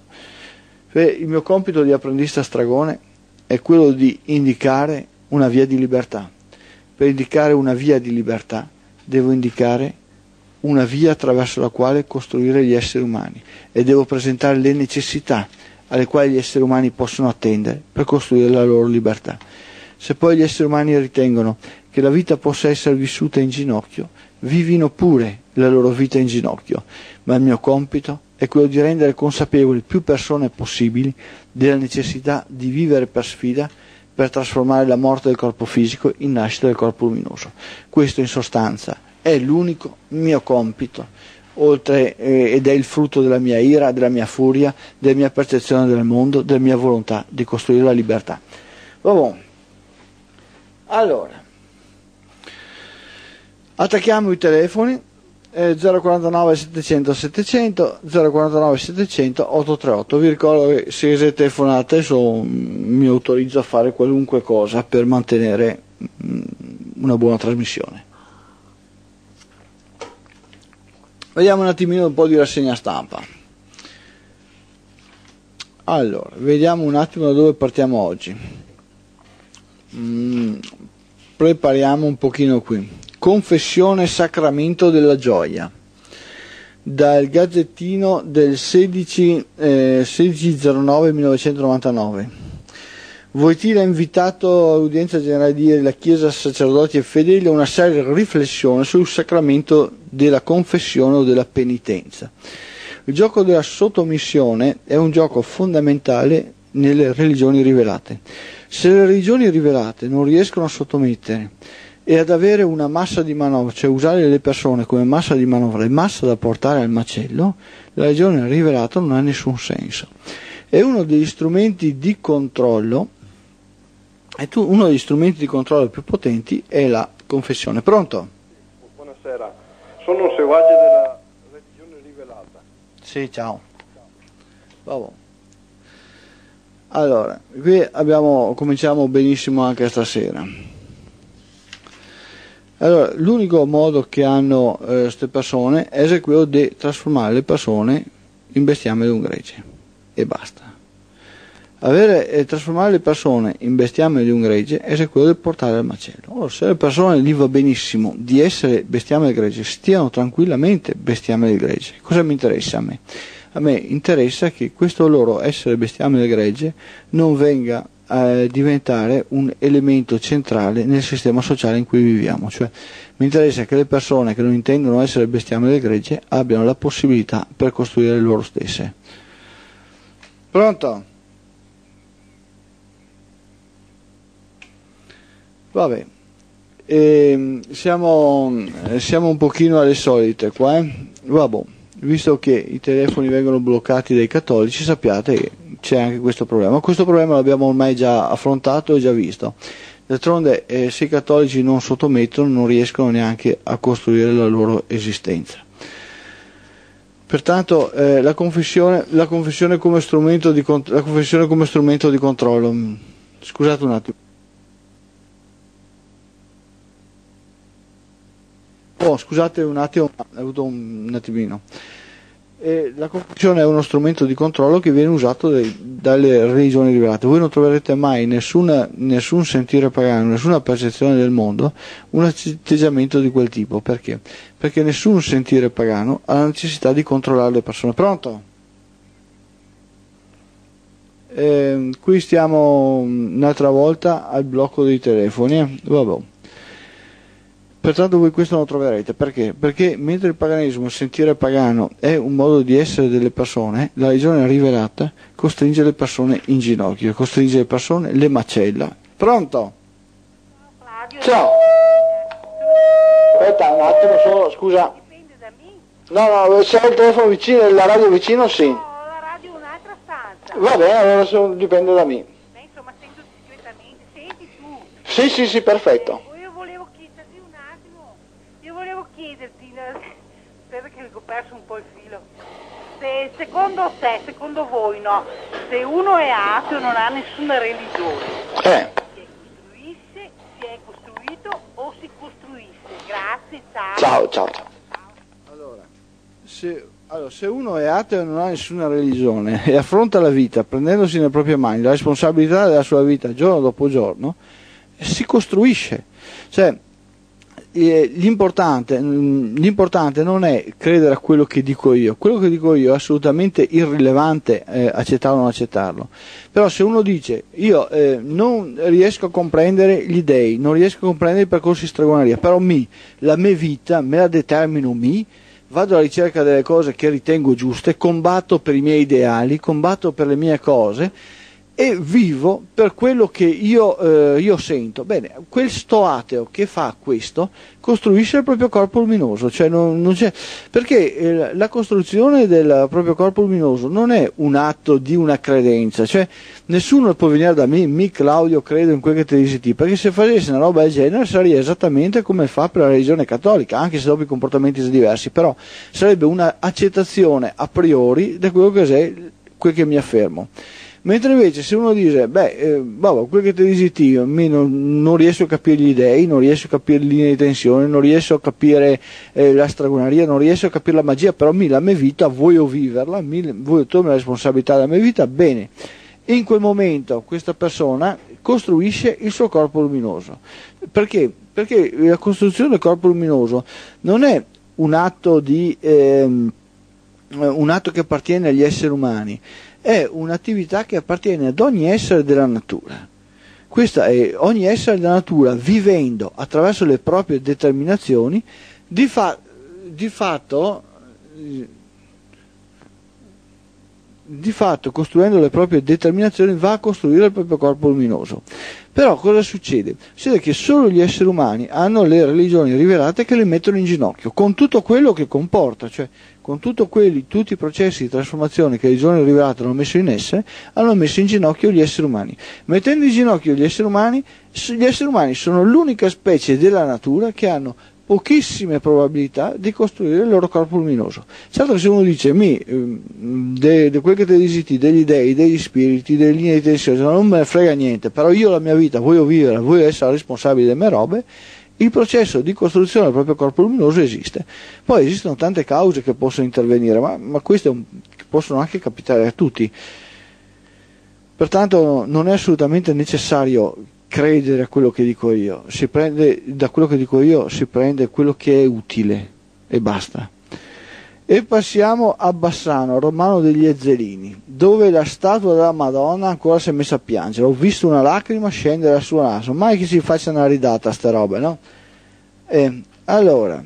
Il mio compito di apprendista stregone è quello di indicare una via di libertà. Per indicare una via di libertà devo indicare una via attraverso la quale costruire gli esseri umani e devo presentare le necessità alle quali gli esseri umani possono attendere per costruire la loro libertà. Se poi gli esseri umani ritengono che la vita possa essere vissuta in ginocchio, vivino pure la loro vita in ginocchio, ma il mio compito è quello di rendere consapevoli più persone possibili della necessità di vivere per sfida per trasformare la morte del corpo fisico in nascita del corpo luminoso. Questo in sostanza è l'unico mio compito, oltre ed è il frutto della mia ira, della mia furia, della mia percezione del mondo, della mia volontà di costruire la libertà. Vabbè. Allora, attacchiamo i telefoni 049 700 700 049 700 838. Vi ricordo che se siete telefonate mi autorizzo a fare qualunque cosa per mantenere una buona trasmissione. Vediamo un attimino un po' di rassegna stampa. Allora, vediamo un attimo da dove partiamo oggi. Prepariamo un pochino qui. Confessione sacramento della gioia, dal Gazzettino del 16/09/1999. Wojtyla ha invitato all'udienza generale di ieri la Chiesa, sacerdoti e fedeli a una seria riflessione sul sacramento della confessione o della penitenza. Il gioco della sottomissione è un gioco fondamentale nelle religioni rivelate. Se le religioni rivelate non riescono a sottomettere e ad avere una massa di manovra, cioè usare le persone come massa di manovra e massa da portare al macello, la religione rivelata non ha nessun senso. È uno degli strumenti di controllo, uno degli strumenti di controllo più potenti è la confessione. Pronto? Buonasera, sono un seguace della religione rivelata. Sì, ciao. Vabbè. Allora, qui cominciamo benissimo anche stasera. Allora, l'unico modo che hanno queste persone è quello di trasformare le persone in bestiame di un gregge e basta. Trasformare le persone in bestiame di un gregge è quello di portare al macello. Allora, se le persone gli va benissimo di essere bestiame del gregge, stiano tranquillamente bestiame del gregge. Cosa mi interessa a me? A me interessa che questo loro essere bestiame del gregge non venga a diventare un elemento centrale nel sistema sociale in cui viviamo. Cioè, mi interessa che le persone che non intendono essere bestiame del gregge abbiano la possibilità per costruire loro stesse. Pronto? Vabbè, siamo un pochino alle solite qua, Vabbè, visto che i telefoni vengono bloccati dai cattolici, sappiate che c'è anche questo problema. Questo problema l'abbiamo ormai già affrontato e già visto. D'altronde se i cattolici non sottomettono non riescono neanche a costruire la loro esistenza. Pertanto la confessione come strumento di controllo. Scusate un attimo. Scusate un attimo, ho avuto un attimino. La confessione è uno strumento di controllo che viene usato dalle religioni rivelate. Voi non troverete mai nessun sentire pagano, nessuna percezione del mondo, un atteggiamento di quel tipo. Perché? Perché nessun sentire pagano ha la necessità di controllare le persone. Pronto? Qui stiamo un'altra volta al blocco dei telefoni. Vabbè. Pertanto voi questo non lo troverete, perché? Perché mentre il paganesimo, il sentire pagano, è un modo di essere delle persone, la religione rivelata costringe le persone in ginocchio, costringe le persone, le macella. Pronto? Ciao! Aspetta un attimo solo, scusa. Dipende da me? No, se hai il telefono vicino, la radio vicino, sì. No, la radio in un'altra stanza. Va bene, allora dipende da me. Beh, insomma, sento discretamente. Senti tu. Sì, perfetto. Io volevo chiederti un attimo. Aspetta che ho perso un po' il filo. Se secondo te, secondo voi, no? Se uno è ateo non ha nessuna religione. Si è costruito o si costruisce? Grazie, ciao. Ciao. Allora, se uno è ateo e non ha nessuna religione e affronta la vita prendendosi nelle proprie mani la responsabilità della sua vita giorno dopo giorno, si costruisce. Cioè, l'importante non è credere a quello che dico io è assolutamente irrilevante, accettarlo o non accettarlo. Però se uno dice io non riesco a comprendere gli dei, non riesco a comprendere i percorsi di stregoneria, però la mia vita me la determino vado alla ricerca delle cose che ritengo giuste, combatto per i miei ideali, combatto per le mie cose e vivo per quello che io sento. Bene, quel sto ateo che fa questo costruisce il proprio corpo luminoso, cioè non c'è, perché la costruzione del proprio corpo luminoso non è un atto di una credenza, cioè nessuno può venire da me Claudio credo in quel che ti dici te, perché se facessi una roba del genere sarebbe esattamente come fa per la religione cattolica, anche se dopo i comportamenti sono diversi, però sarebbe una accettazione a priori di quello che è quel che mi affermo. Mentre invece se uno dice, quel che ti dici te, io non riesco a capire gli dei, non riesco a capire le linee di tensione, non riesco a capire la stregoneria, non riesco a capire la magia, però la mia vita voglio viverla, voglio togliere la responsabilità della mia vita, bene. In quel momento questa persona costruisce il suo corpo luminoso. Perché? Perché la costruzione del corpo luminoso non è un atto che appartiene agli esseri umani, è un'attività che appartiene ad ogni essere della natura. Questa è ogni essere della natura vivendo attraverso le proprie determinazioni, di fatto costruendo le proprie determinazioni va a costruire il proprio corpo luminoso. Però cosa succede? Succede che solo gli esseri umani hanno le religioni rivelate che le mettono in ginocchio, con tutto quello che comporta, cioè con tutti i processi di trasformazione che le religioni rivelate hanno messo in essere, hanno messo in ginocchio gli esseri umani. Mettendo in ginocchio gli esseri umani sono l'unica specie della natura che hanno pochissime probabilità di costruire il loro corpo luminoso. Certo che se uno dice di quel che ti dici degli dei, degli spiriti, delle linee di tensione, non me ne frega niente, però io la mia vita voglio vivere, voglio essere responsabile delle mie robe, il processo di costruzione del proprio corpo luminoso esiste. Poi esistono tante cause che possono intervenire, ma queste possono anche capitare a tutti. Pertanto non è assolutamente necessario credere a quello che dico io, da quello che dico io si prende quello che è utile e basta. E passiamo a Bassano, Romano degli Ezzelini, dove la statua della Madonna ancora si è messa a piangere. Ho visto una lacrima scendere dal suo naso, mai che si faccia una ridata a ste robe, no? Allora,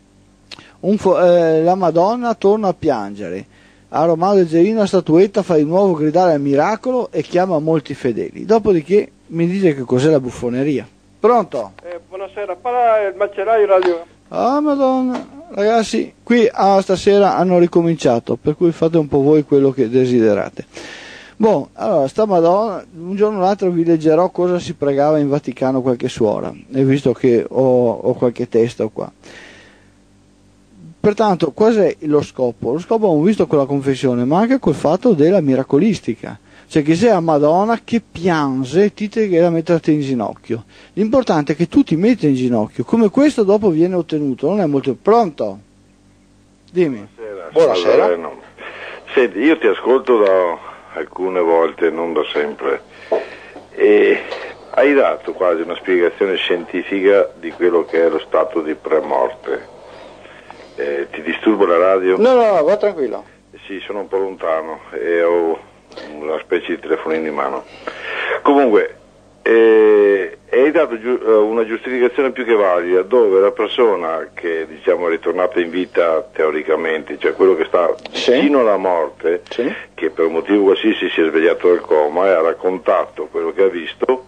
la Madonna torna a piangere. A Romano degli Ezzelini la statuetta fa di nuovo gridare al miracolo e chiama molti fedeli. Dopodiché mi dite che cos'è la buffoneria. Pronto? Buonasera, parla il macellaio radio. Ah, Madonna, ragazzi, qui stasera hanno ricominciato, per cui fate un po' voi quello che desiderate. Boh, allora, sta Madonna, un giorno o l'altro vi leggerò cosa si pregava in Vaticano qualche suora, e visto che ho qualche testo qua. Pertanto, qual è lo scopo? Lo scopo abbiamo visto con la confessione, ma anche col fatto della miracolistica. Cioè che sia Madonna che piange, ti che la mettete in ginocchio. L'importante è che tu ti metti in ginocchio, come questo dopo viene ottenuto, non è molto... Pronto? Dimmi. Buonasera. Senti, io ti ascolto da alcune volte, non da sempre, e hai dato quasi una spiegazione scientifica di quello che è lo stato di premorte. Ti disturbo la radio? No, va tranquillo. Sì, sono un po' lontano e ho una specie di telefonino in mano. Comunque, hai dato una giustificazione più che valida, dove la persona che diciamo è ritornata in vita teoricamente, cioè quello che sta vicino alla morte, che per un motivo qualsiasi si è svegliato dal coma e ha raccontato quello che ha visto,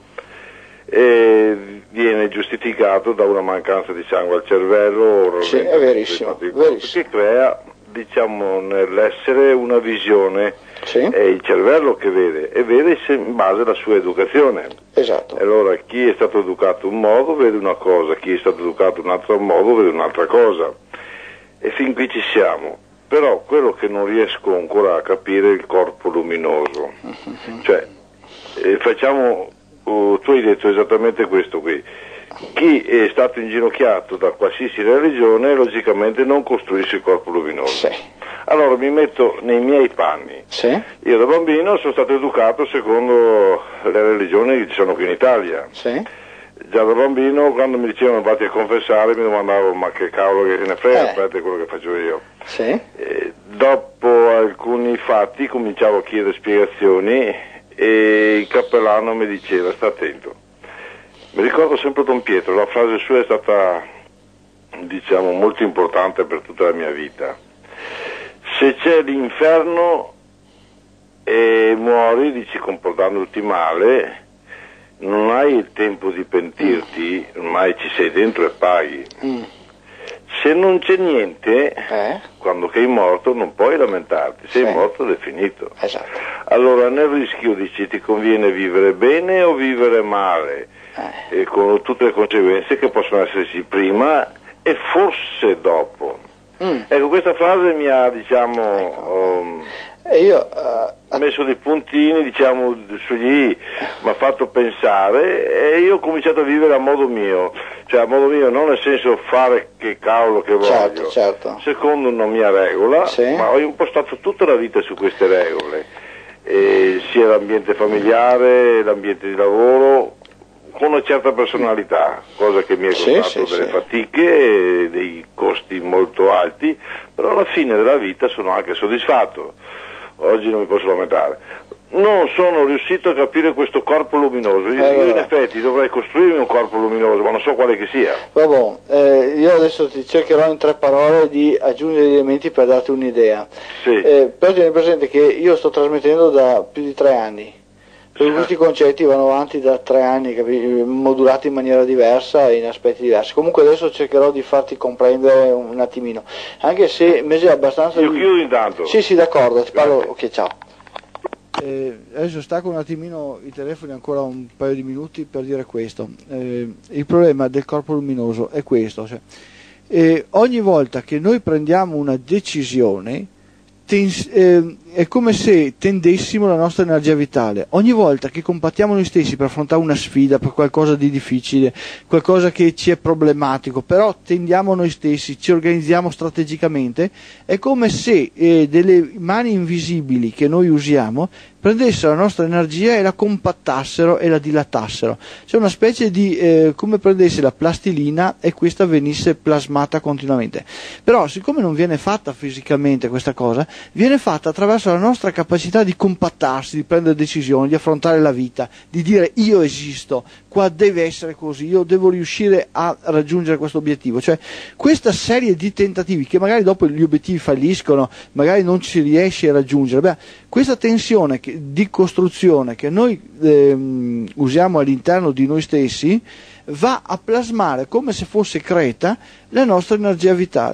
viene giustificato da una mancanza di sangue al cervello, è verissimo, che crea, diciamo, nell'essere una visione. È il cervello che vede, e vede in base alla sua educazione. Esatto. Allora chi è stato educato un modo vede una cosa, chi è stato educato un altro modo vede un'altra cosa, e fin qui ci siamo. Però quello che non riesco ancora a capire è il corpo luminoso. Cioè, facciamo, tu hai detto esattamente questo qui: chi è stato inginocchiato da qualsiasi religione logicamente non costruisce il corpo luminoso. Allora mi metto nei miei panni. Io da bambino sono stato educato secondo le religioni che ci sono qui in Italia. Già da bambino, quando mi dicevano vatti a confessare, mi domandavo ma che cavolo che se ne frega, aspetta, è quello che faccio io. Dopo alcuni fatti cominciavo a chiedere spiegazioni e il cappellano mi diceva sta attento. Mi ricordo sempre Don Pietro, la frase sua è stata, diciamo, molto importante per tutta la mia vita. Se c'è l'inferno e muori, dici, comportandoti male, non hai il tempo di pentirti, ormai ci sei dentro e paghi. Se non c'è niente, quando sei morto non puoi lamentarti, sei morto ed è finito. Allora nel rischio dici ti conviene vivere bene o vivere male, e con tutte le conseguenze che possono esserci prima e forse dopo. Ecco, questa frase mi ha, diciamo, messo dei puntini, diciamo, sugli i, mi ha fatto pensare, e io ho cominciato a vivere a modo mio, cioè a modo mio non nel senso fare che cavolo che voglio, secondo una mia regola, ma ho impostato tutta la vita su queste regole, sia l'ambiente familiare, l'ambiente di lavoro, con una certa personalità, cosa che mi è costato delle fatiche e dei costi molto alti, però alla fine della vita sono anche soddisfatto. Oggi non mi posso lamentare. Non sono riuscito a capire questo corpo luminoso. Io in effetti dovrei costruirmi un corpo luminoso, ma non so quale che sia. Io adesso ti cercherò in 3 parole di aggiungere degli elementi per darti un'idea. Però tieni presente che io sto trasmettendo da più di 3 anni. Perché questi concetti vanno avanti da 3 anni, modulati in maniera diversa e in aspetti diversi. Comunque adesso cercherò di farti comprendere un attimino, anche se mi è abbastanza... Io chiudo intanto. Sì, d'accordo, ti parlo, ok, ciao. Adesso stacco un attimino i telefoni ancora un paio di minuti per dire questo. Il problema del corpo luminoso è questo, cioè, ogni volta che noi prendiamo una decisione, è come se tendessimo la nostra energia vitale. Ogni volta che compattiamo noi stessi per affrontare una sfida, per qualcosa di difficile, qualcosa che ci è problematico, però tendiamo noi stessi, ci organizziamo strategicamente, è come se delle mani invisibili che noi usiamo prendessero la nostra energia e la compattassero e la dilatassero. C'è una specie di come prendesse la plastilina e questa venisse plasmata continuamente. Però siccome non viene fatta fisicamente questa cosa, viene fatta attraverso la nostra capacità di compattarsi, di prendere decisioni, di affrontare la vita, di dire io esisto, qua deve essere così, io devo riuscire a raggiungere questo obiettivo. Cioè questa serie di tentativi che magari dopo gli obiettivi falliscono, magari non ci riesci a raggiungere, questa tensione di costruzione che noi usiamo all'interno di noi stessi va a plasmare come se fosse Creta la nostra energia vitale.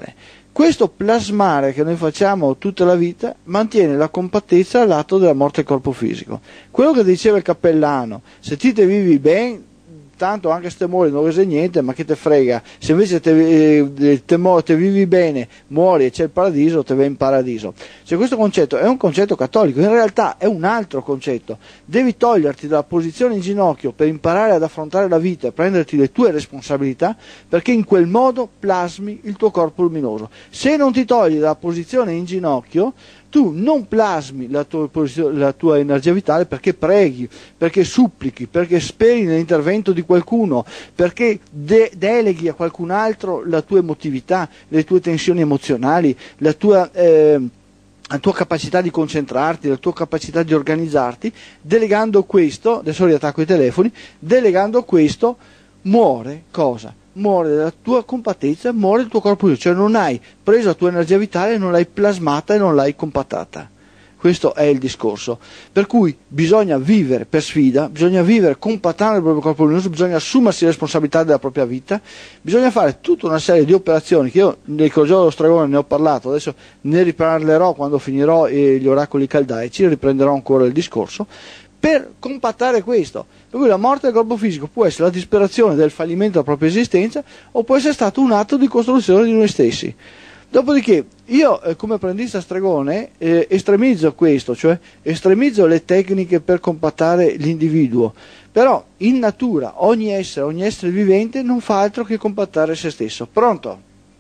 Questo plasmare che noi facciamo tutta la vita mantiene la compattezza all'atto della morte del corpo fisico. Quello che diceva il cappellano, se te vivi bene, tanto anche se te muori non rese niente, ma che te frega, se invece te vivi bene, muori e c'è il paradiso, te vai in paradiso. Cioè, questo concetto è un concetto cattolico, in realtà è un altro concetto. Devi toglierti dalla posizione in ginocchio per imparare ad affrontare la vita e prenderti le tue responsabilità, perché in quel modo plasmi il tuo corpo luminoso. Se non ti togli dalla posizione in ginocchio, tu non plasmi la tua energia vitale, perché preghi, perché supplichi, perché speri nell'intervento di qualcuno, perché deleghi a qualcun altro la tua emotività, le tue tensioni emozionali, la tua capacità di concentrarti, la tua capacità di organizzarti. Delegando questo, adesso riattacco i telefoni, delegando questo muore cosa? Muore la tua compattezza, muore il tuo corpo, cioè non hai preso la tua energia vitale, non l'hai plasmata e non l'hai compattata. Questo è il discorso. Per cui bisogna vivere per sfida, bisogna vivere compattando il proprio corpo luminoso, bisogna assumersi responsabilità della propria vita, bisogna fare tutta una serie di operazioni che io nel Crogiolo dello Stregone ne ho parlato, adesso ne riparlerò quando finirò gli oracoli caldaici, riprenderò ancora il discorso, per compattare questo. Per cui la morte del corpo fisico può essere la disperazione del fallimento della propria esistenza, o può essere stato un atto di costruzione di noi stessi. Dopodiché io come apprendista stregone estremizzo questo, cioè estremizzo le tecniche per compattare l'individuo, però in natura ogni essere vivente non fa altro che compattare se stesso. Pronto?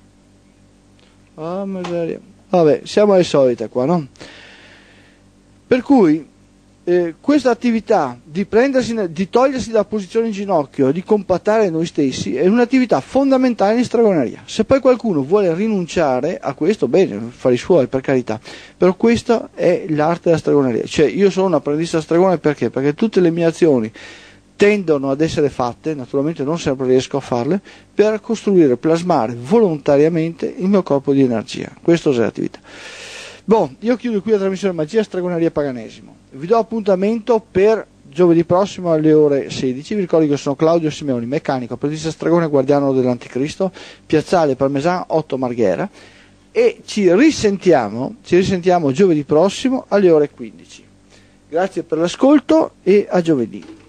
Oh miseria. Vabbè, siamo alle solite qua, no? Per cui questa attività di togliersi dalla posizione in ginocchio, di compattare noi stessi, è un'attività fondamentale in stregoneria. Se poi qualcuno vuole rinunciare a questo, bene, fare i suoi, per carità, però questa è l'arte della stregoneria. Cioè, io sono un apprendista stregone perché? Perché tutte le mie azioni tendono ad essere fatte, naturalmente non sempre riesco a farle, per costruire, plasmare volontariamente il mio corpo di energia. Questa è l'attività. Io chiudo qui la trasmissione Magia, Stregoneria e Paganesimo. Vi do appuntamento per giovedì prossimo alle ore 16. Vi ricordo che sono Claudio Simeoni, meccanico, apprendista stregone, guardiano dell'Anticristo, Piazzale Parmesan 8 Marghera, e ci risentiamo giovedì prossimo alle ore 15. Grazie per l'ascolto e a giovedì.